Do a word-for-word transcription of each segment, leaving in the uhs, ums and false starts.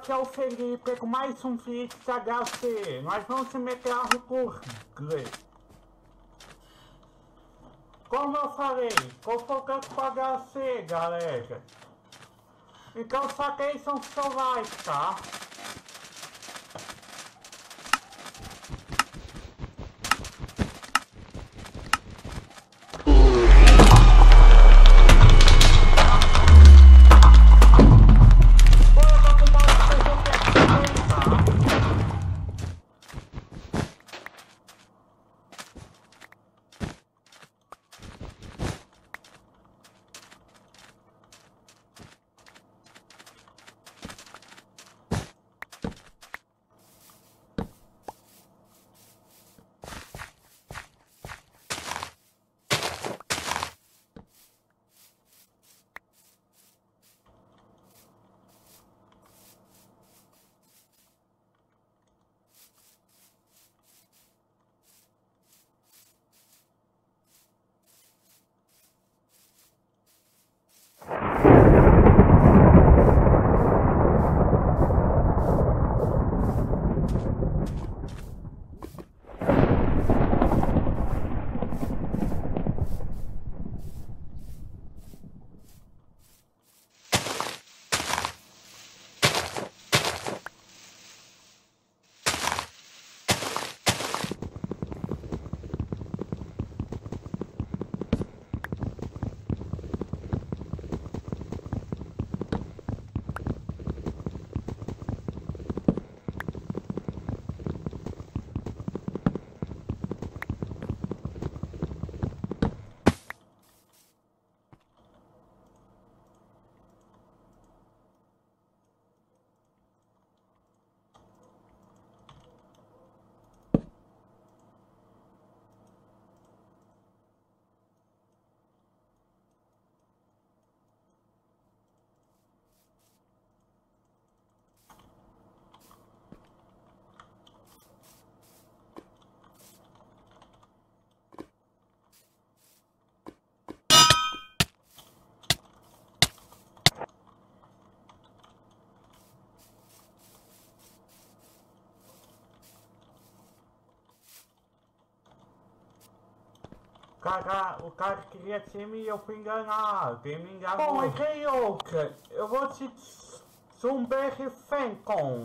aqui é o Felipe com mais um vídeo da H C. Nós vamos se meter no Google. Como eu falei, tô focando com H C, galera. Então só que eles são seu like, tá? Cara, o cara queria time e eu fui enganado, ele me enganou. Bom, e quem outra? Eu vou te zumber refém com.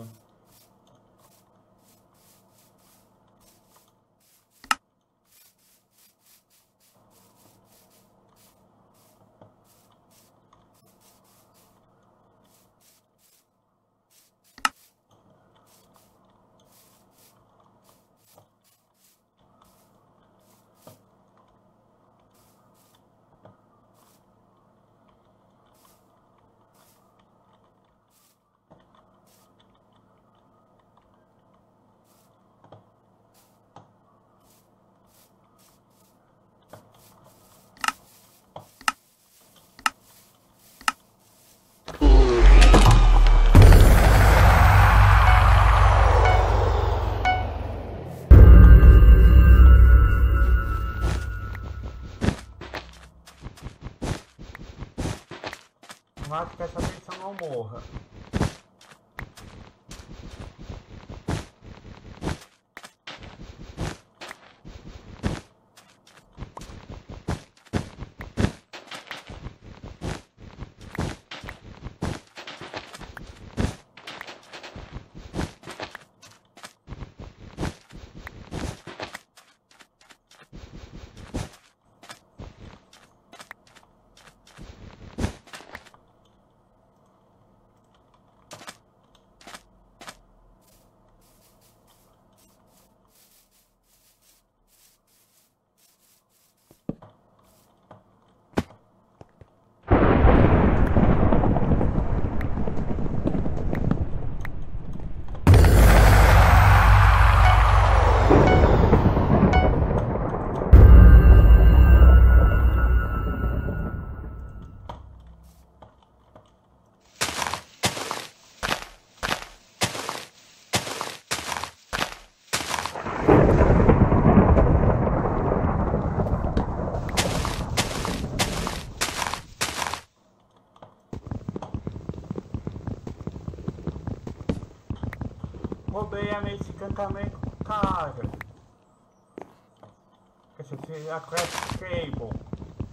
Acho que essa vez eu não morra. problema esse encantamento, cara. Esse é a Crash Cable.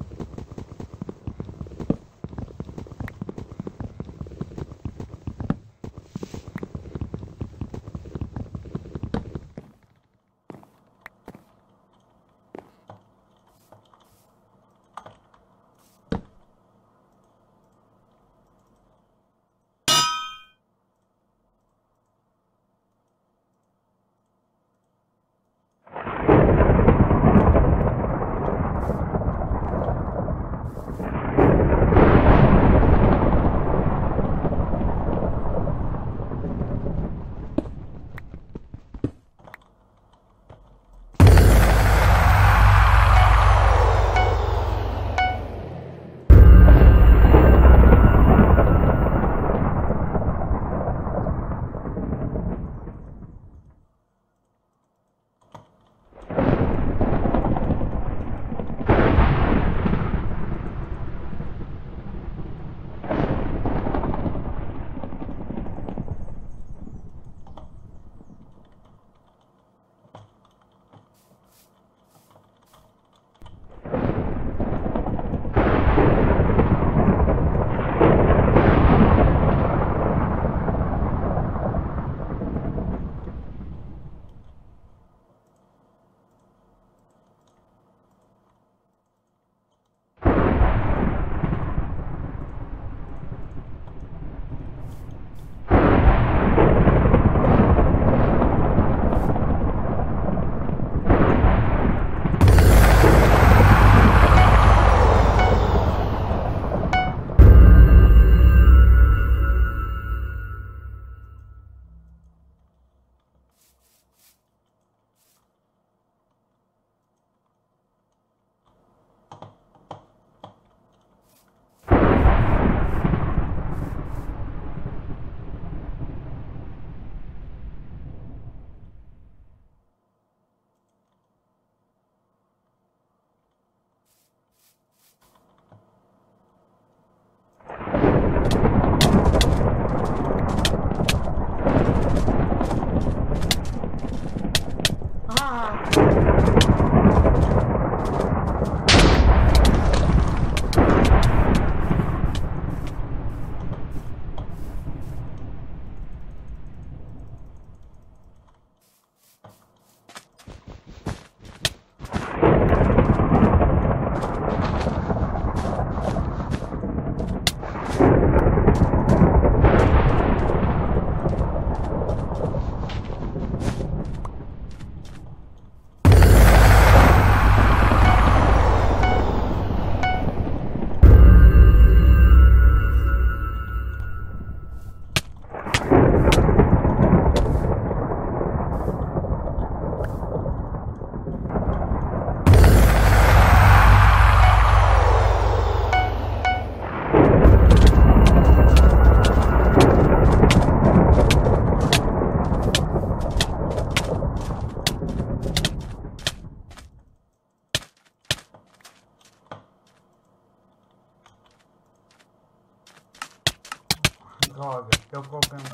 Droga, deu problema.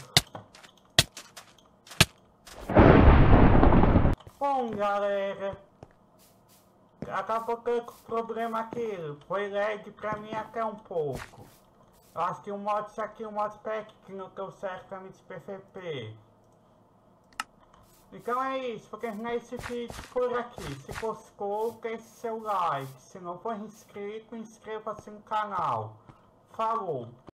Bom, galera, acabou que o problema aqui foi lag pra mim até um pouco. Eu acho que o mod, isso aqui, o modpack que não deu certo pra mim de P V P. Então é isso, vou terminar esse vídeo por aqui. Se gostou, deixe seu like. Se não for inscrito, inscreva-se no canal. Falou!